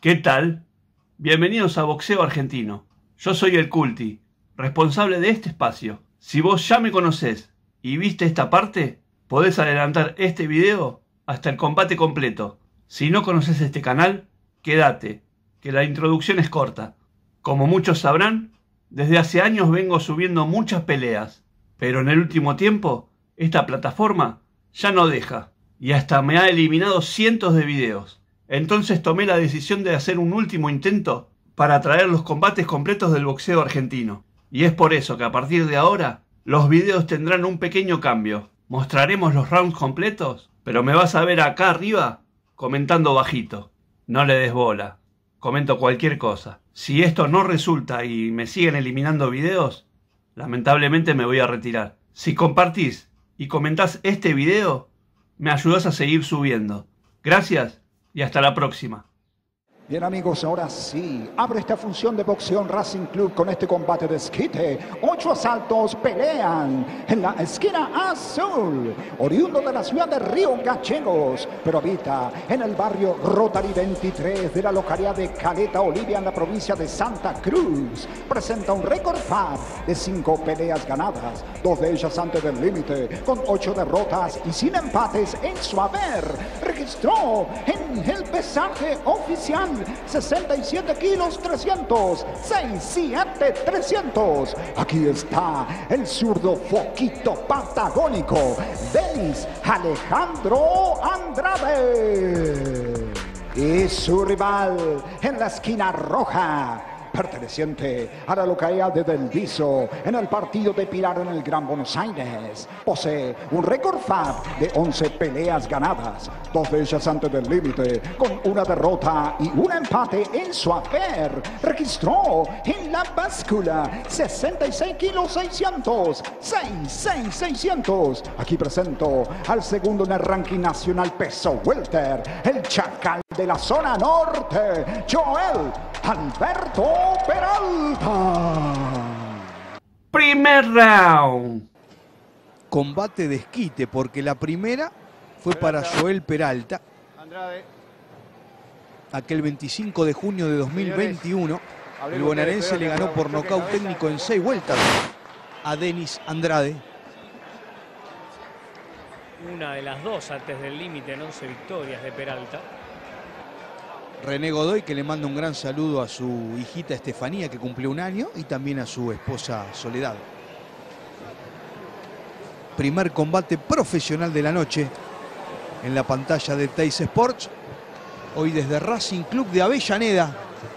¿Qué tal? Bienvenidos a Boxeo Argentino. Yo soy el Culti, responsable de este espacio. Si vos ya me conocés y viste esta parte, podés adelantar este video hasta el combate completo. Si no conoces este canal, quédate, que la introducción es corta. Como muchos sabrán, desde hace años vengo subiendo muchas peleas, pero en el último tiempo, esta plataforma ya no deja, y hasta me ha eliminado cientos de videos. Entonces tomé la decisión de hacer un último intento para traer los combates completos del boxeo argentino. Y es por eso que a partir de ahora, los videos tendrán un pequeño cambio. Mostraremos los rounds completos, pero me vas a ver acá arriba comentando bajito. No le des bola, comento cualquier cosa. Si esto no resulta y me siguen eliminando videos, lamentablemente me voy a retirar. Si compartís y comentás este video, me ayudás a seguir subiendo. Gracias y hasta la próxima. Bien amigos, ahora sí, abre esta función de Boxeo Racing Club con este combate de esquite. 8 asaltos pelean en la esquina azul, oriundo de la ciudad de Río Gallegos, pero habita en el barrio Rotary 23 de la localidad de Caleta Olivia en la provincia de Santa Cruz. Presenta un récord FAB de 5 peleas ganadas, 2 de ellas antes del límite, con 8 derrotas y sin empates en su haber. Registró en el pesaje oficial 67 kilos 300, 67 300. Aquí está el zurdo foquito patagónico, Denis Alejandro Andrade. Y su rival en la esquina roja, perteneciente a la localidad de Del Viso, en el partido de Pilar en el Gran Buenos Aires. Posee un récord FAB de 11 peleas ganadas, 2 de ellas antes del límite, con una derrota y un empate en su haber. Registró en la báscula 66 kilos 600, 600. Aquí presento al segundo en el ranking nacional peso welter, el chacal de la zona norte, Joel Alberto Peralta. Primer round. Combate de esquite, porque la primera fue para Joel Peralta. Aquel 25 de junio de 2021, el bonaerense le ganó por nocaut técnico en 6 vueltas a Denis Andrade. Una de las 2 antes del límite en 11 victorias de Peralta. René Godoy, que le manda un gran saludo a su hijita Estefanía, que cumplió 1 año, y también a su esposa Soledad. Primer combate profesional de la noche en la pantalla de Teis Sports. Hoy desde Racing Club de Avellaneda.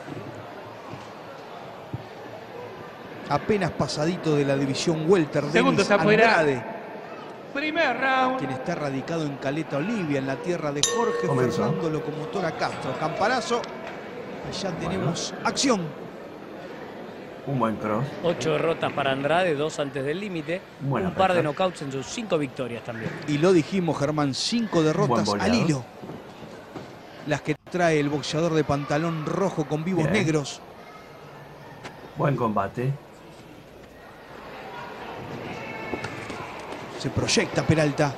Apenas pasadito de la división welter. Denis Andrade. Primer round. Quien está radicado en Caleta Olivia, en la tierra de Jorge Fernando Locomotora Castro. Campanazo. Y ya tenemos acción. Un buen cross. 8 derrotas para Andrade, 2 antes del límite. Un par de knockouts en sus 5 victorias también. Y lo dijimos, Germán, 5 derrotas al hilo. Las que trae el boxeador de pantalón rojo con vivos negros. Buen combate. Se proyecta Peralta.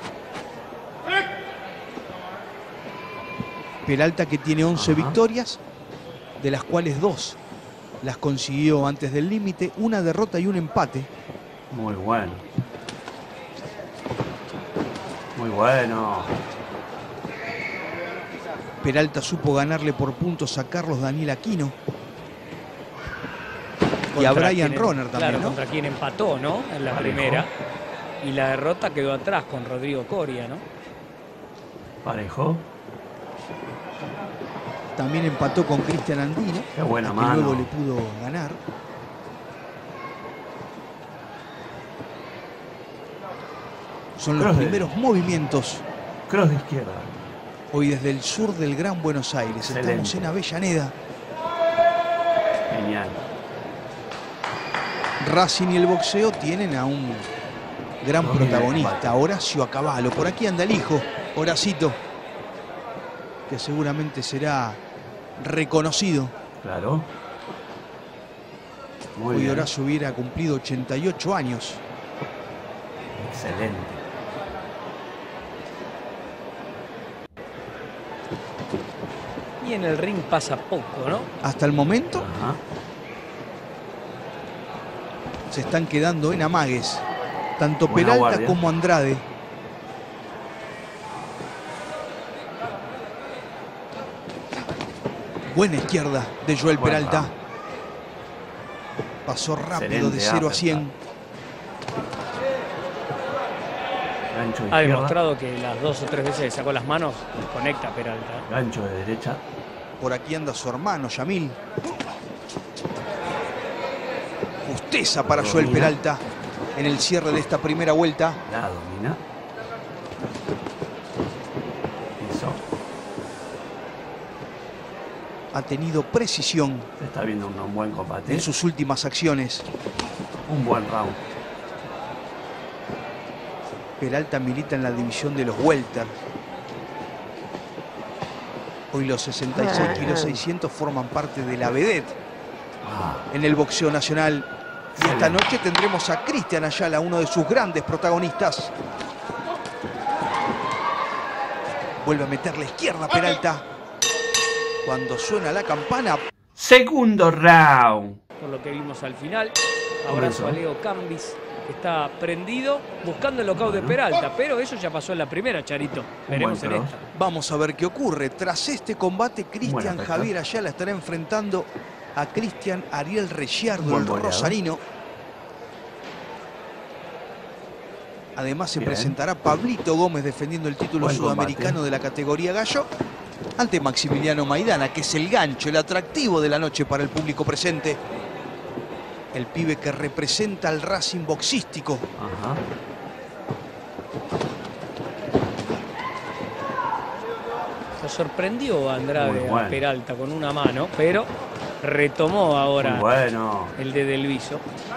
Peralta, que tiene 11 victorias, de las cuales 2 las consiguió antes del límite, 1 derrota y 1 empate. Muy bueno. Muy bueno. Peralta supo ganarle por puntos a Carlos Daniel Aquino. Y a Brian Roner también, claro, ¿no? Contra quien empató, ¿no? En la primera. Y la derrota quedó atrás con Rodrigo Coria, ¿no? Parejo. También empató con Cristian Andino. Qué buena que mano. luego le pudo ganar. Son los primeros movimientos. Cross de izquierda. Hoy desde el sur del Gran Buenos Aires. Excelente. Estamos en Avellaneda. Genial. Racing y el boxeo tienen a un gran protagonista, Horacio Acabalo. Por aquí anda el hijo, Horacito, que seguramente será reconocido. Claro. Muy Hoy bien. Horacio hubiera cumplido 88 años. Excelente. Y aquí en el ring pasa poco, ¿no? Hasta el momento Ajá. se están quedando en amagues, tanto Buena Peralta guardia. como Andrade. Buena izquierda de Joel Buen Peralta. round. Pasó rápido Excelente de 0 a uppercut. 100. Gancho de Ha izquierda. demostrado que las 2 o 3 veces que sacó las manos, conecta Peralta. Gancho de derecha. Por aquí anda su hermano, Yamil. Justeza para Joel Domina. Peralta en el cierre de esta primera vuelta. La domina. Piso. Ha tenido precisión Se está viendo un buen combate. en sus últimas acciones. Un buen round. Peralta milita en la división de los welter. Hoy los 66 kilos 600 forman parte de la vedette Ah, en el boxeo nacional. Y esta noche tendremos a Cristian Ayala, uno de sus grandes protagonistas. Vuelve a meter la izquierda Peralta. Cuando suena la campana, segundo round. Por lo que vimos al final. Abrazo Comenzó. a Leo Cambis, que está prendido buscando el knockout de Peralta. Pero eso ya pasó en la primera, Charito. Veremos en cross. esta. vamos a ver qué ocurre. Tras este combate, Cristian Buena pesca. Javier Ayala estará enfrentando a Cristian Ariel Ricciardo, Buen el boleado. rosarino. Además se Bien. presentará Pablito Gómez defendiendo el título Buen sudamericano combate. de la categoría gallo ante Maximiliano Maidana, que es el gancho, el atractivo de la noche para el público presente. El pibe que representa al Racing boxístico. Ajá. Lo sorprendió a Andrade Muy bueno. a Peralta con una mano, pero retomó ahora Muy bueno. el de Delviso.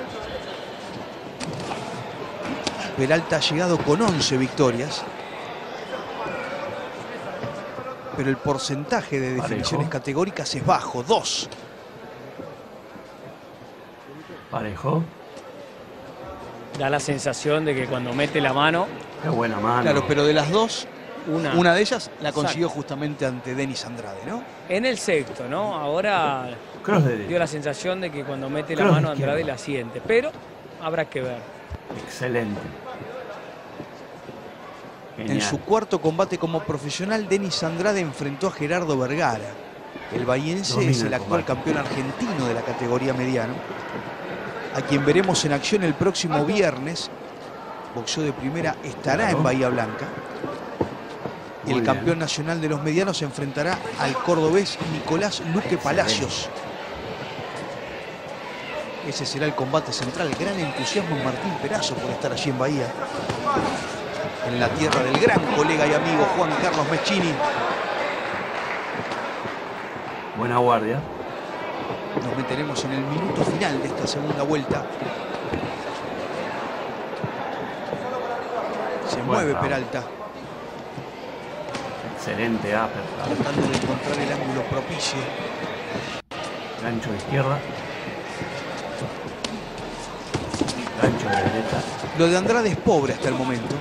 Peralta ha llegado con 11 victorias. Pero el porcentaje de definiciones Parejo. categóricas es bajo, 2. Parejo. Da la sensación de que cuando mete la mano, Qué buena mano. Claro, pero de las dos, una una de ellas la Exacto. consiguió justamente ante Denis Andrade, ¿no? en el sexto, ¿no? Ahora Cross de dio derecha. la sensación de que cuando mete la Cross de mano Andrade izquierda. la siente, pero habrá que ver. Excelente. En Genial. su cuarto combate como profesional, Denis Andrade enfrentó a Gerardo Vergara. El bahiense Domina es el el actual combate. campeón argentino de la categoría mediano, a quien veremos en acción el próximo viernes. Boxeo de primera estará Claro. en Bahía Blanca. Y Muy el bien. campeón nacional de los medianos se enfrentará al cordobés Nicolás Luque Palacios. Ese será el combate central. Gran entusiasmo en Martín Perazo por estar allí en Bahía. En la tierra del gran colega y amigo Juan Carlos Meschini. Buena guardia. Nos meteremos en el minuto final de esta segunda vuelta. Se mueve round. Peralta, Excelente uppercut. tratando de encontrar el ángulo propicio. Gancho de izquierda. Gancho de derecha. Lo de Andrade es pobre hasta el momento.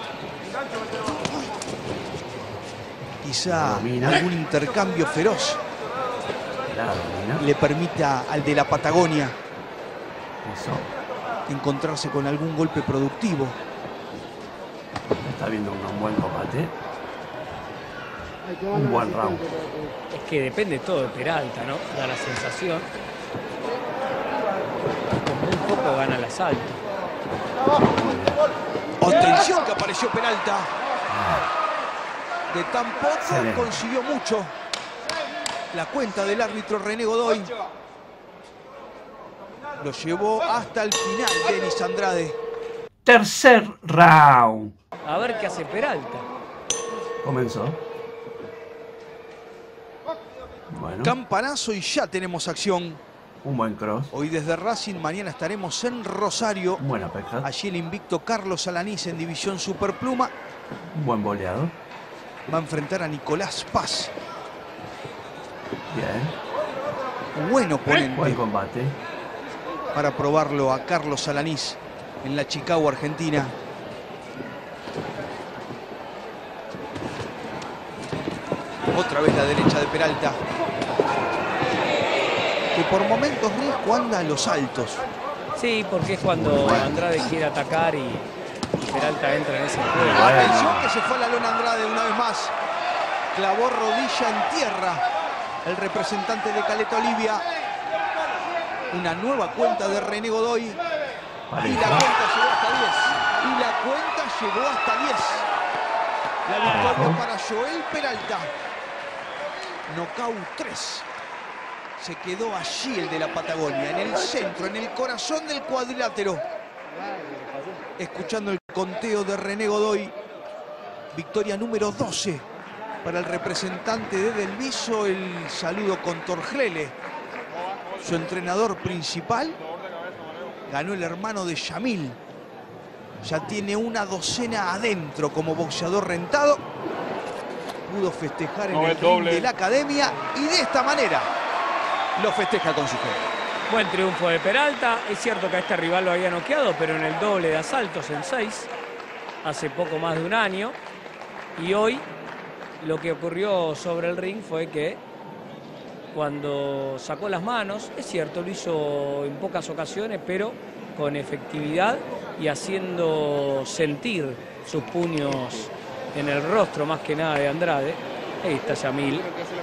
Quizá Domina. algún intercambio feroz La domina. le permita al de la Patagonia Eso. encontrarse con algún golpe productivo. Está viendo un buen combate. Un buen round. Es que depende todo de Peralta, ¿no? Da la sensación. Con muy poco gana el asalto. Muy bien. Atención que apareció Peralta. De tan poco Excelente. consiguió mucho. La cuenta del árbitro René Godoy lo llevó hasta el final Denis Andrade. Tercer round. A ver qué hace Peralta. Comenzó. Bueno, Campanazo y ya tenemos acción. un buen cross. Hoy desde Racing, mañana estaremos en Rosario. Un buen uppercut. Allí el invicto Carlos Alanís en división superpluma Un buen boleado. va a enfrentar a Nicolás Paz. Bien. Buen Buen oponente combate. para probarlo a Carlos Alanís en la Chicago, Argentina. Otra vez la derecha de Peralta, que por momentos Riesco anda a los altos. Sí, porque es cuando Andrade quiere atacar y Peralta entra en ese juego. Atención que se fue a la lona Andrade una vez más. Clavó rodilla en tierra el representante de Caleta Olivia. Una nueva cuenta de René Godoy. Y la cuenta llegó hasta 10. Y la cuenta llegó hasta 10. La victoria para Joel Peralta. Nocaut 3. Se quedó allí el de la Patagonia, en el centro, en el corazón del cuadrilátero. Escuchando el conteo de René Godoy. Victoria número 12 para el representante de Delviso. El saludo con Torglele, su entrenador principal. Ganó el hermano de Yamil. Ya tiene una docena adentro como boxeador rentado. Pudo festejar en el ring de la academia y de esta manera lo festeja con su gente. Buen triunfo de Peralta. Es cierto que a este rival lo había noqueado, pero en el doble de asaltos en 6, hace poco más de un año. Y hoy lo que ocurrió sobre el ring fue que cuando sacó las manos, es cierto, lo hizo en pocas ocasiones, pero con efectividad y haciendo sentir sus puños en el rostro más que nada de Andrade. Ahí está Yamil,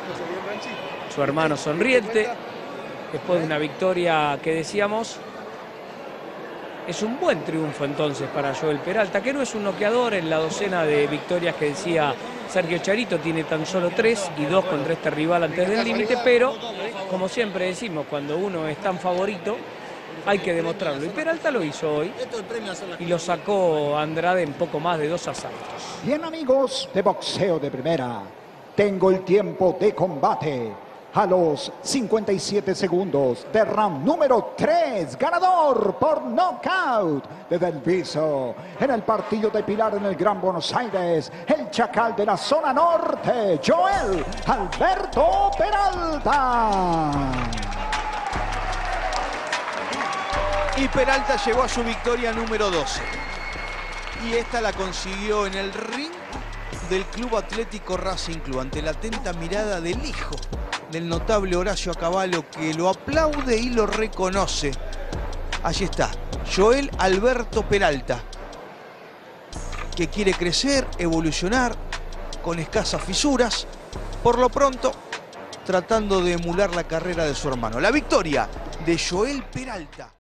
su hermano sonriente, después de una victoria que decíamos, es un buen triunfo entonces para Joel Peralta, que no es un noqueador. En la docena de victorias que decía Sergio Charito tiene tan solo 3 y 2 contra este rival antes del límite, pero como siempre decimos, cuando uno es tan favorito hay que demostrarlo, y Peralta lo hizo hoy y lo sacó Andrade en poco más de 2 asaltos. Bien, amigos de Boxeo de Primera, tengo el tiempo de combate. A los 57 segundos de round número 3, ganador por nocaut de Delviso. En el partido de Pilar en el Gran Buenos Aires, el chacal de la zona norte, Joel Alberto Peralta. Y Peralta llegó a su victoria número 12. Y esta la consiguió en el ring del Club Atlético Racing Club, ante la atenta mirada del hijo del notable Horacio Acabalo, que lo aplaude y lo reconoce. Allí está, Joel Alberto Peralta, que quiere crecer, evolucionar, con escasas fisuras, por lo pronto tratando de emular la carrera de su hermano. La victoria de Joel Peralta.